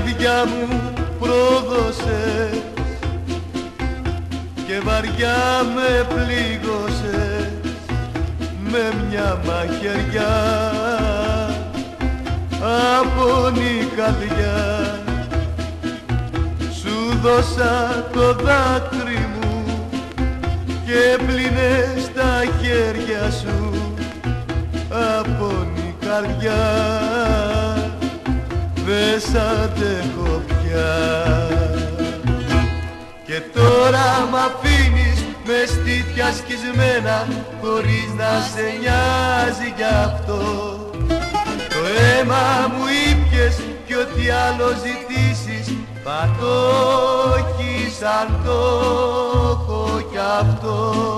καρδιά μου πρόδωσες και βαριά με πλήγωσες με μια μαχαιριά. Απονή καρδιά, σου δώσα το δάκρυ μου και πλύνες τα χέρια σου. Απονή καρδιά, δε σ' αντέχω πια. Και τώρα μ' αφήνεις με στήθια σκισμένα χωρίς να σε νοιάζει γι' αυτό. Το αίμα μου ήπιες κι ό,τι άλλο ζητήσεις πατώχεις αν το έχω κι αυτό.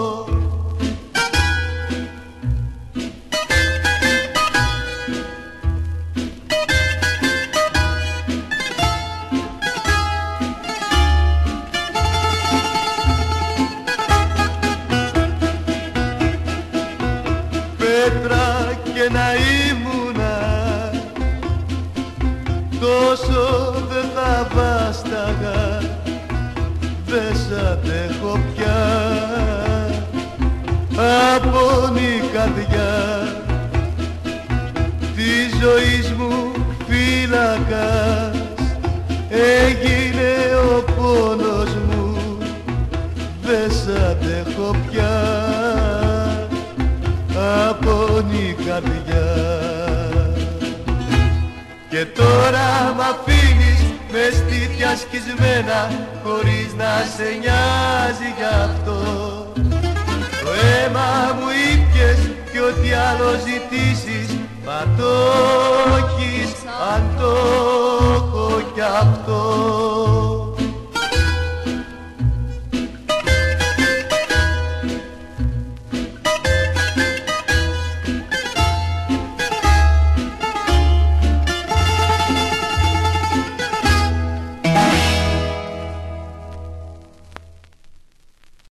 Πέτρα και να ήμουνα τόσο δεν θα βάσταγα, δεν σ' αντέχω πια. Απονή καρδιά, της ζωής μου φύλακας έγινε ο πόνος μου, δεν σ' αντέχω πια. Απονή καρδιά. Και τώρα μ' αφήνεις με στήθια σκισμένα χωρίς να σε νοιάζει γι' αυτό. Το αίμα μου ήπιες κι ό,τι άλλο ζητήσεις πατώχεις αν το έχω κι αυτό.